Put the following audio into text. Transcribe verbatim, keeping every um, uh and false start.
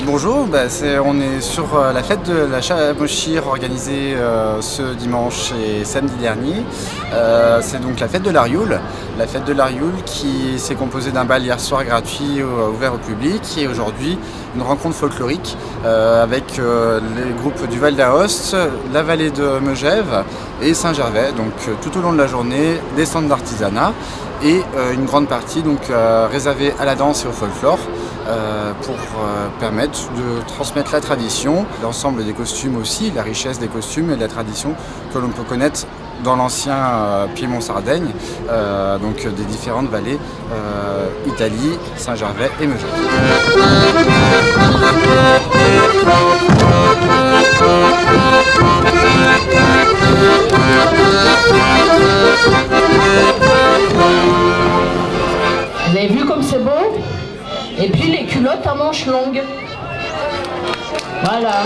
bonjour, bah, c'est, on est sur euh, la fête de la Chamochir organisée euh, ce dimanche et samedi dernier. Euh, c'est donc la fête de l'Arioul. La fête de l'Arioul qui s'est composée d'un bal hier soir gratuit euh, ouvert au public et aujourd'hui une rencontre folklorique euh, avec euh, les groupes du Val d'Aoste, la vallée de Megève et Saint-Gervais. Donc euh, tout au long de la journée, des stands d'artisanat et euh, une grande partie donc, euh, réservée à la danse et au folklore. Euh, pour euh, permettre de transmettre la tradition, l'ensemble des costumes aussi, la richesse des costumes et de la tradition que l'on peut connaître dans l'ancien euh, Piémont-Sardaigne, euh, donc des différentes vallées, euh, Italie, Saint-Gervais et Megève. Vous avez vu comme c'est beau? Et puis les culottes à manches longues. Voilà.